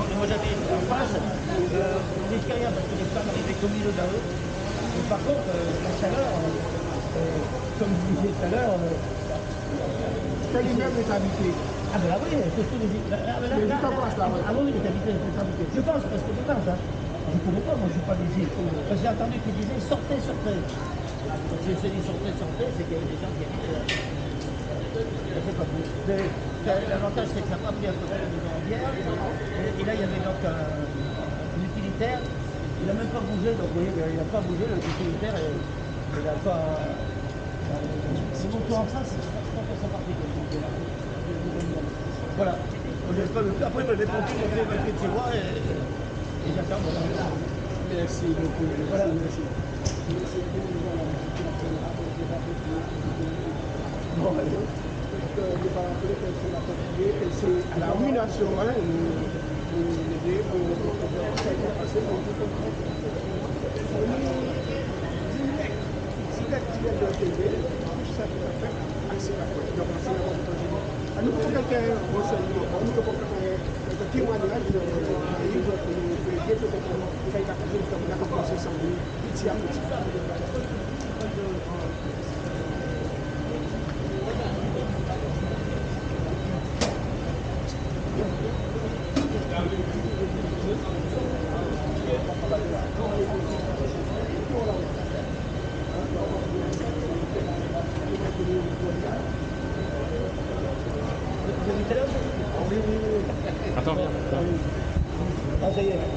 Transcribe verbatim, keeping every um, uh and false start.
non, mais moi j'habite en face, euh, on risque rien parce que les femmes arrivaient qu'au milieu de la rue. Mais par contre, euh, la chaleur, euh, euh, comme je vous disais tout à l'heure, euh, quel immeuble est habité? ah ben là oui, c'est tout les là, là, là, Mais là, juste en face là, ouais. ah oui, il est habité, il est habité. Je pense, parce que je pense, hein. Je ne connais pas, moi je ne suis pas d'ici. Parce que j'ai entendu qu'ils disaient sortez, sortez. Donc si je dis sortez, sortez, c'est qu'il y a des gens qui habitent. Euh, je sais pas plus. L'avantage c'est que ça n'a pas pris à côté de la maison hier. Et, et là il y avait donc un, un utilitaire. Il n'a même pas bougé, donc vous voyez, il n'a pas bougé, le utilitaire, et, il n'a pas. C'est mon tour en face, je pense que ça partait. Voilà. Après, je vais pomper, je vais évacuer de chez moi et, et j'attends. Merci beaucoup. Voilà. Merci. Bon, allez. Je vais pas rappeler que c'est la fatiguée, que c'est à la ruination, hein, nous aider pour ça a été passé pour tout comprendre. Si l'activité doit être élevée, tout ça tout à fait accès à quoi. Donc, c'est la bonne. Nous avons quelqu'un renseignement, nous avons quelques témoignages de les autres qui nous fait dire peut-être qu'il faut accuser comme la commencé sans lui, petit à petit. Attends, viens. Ah, ça y est.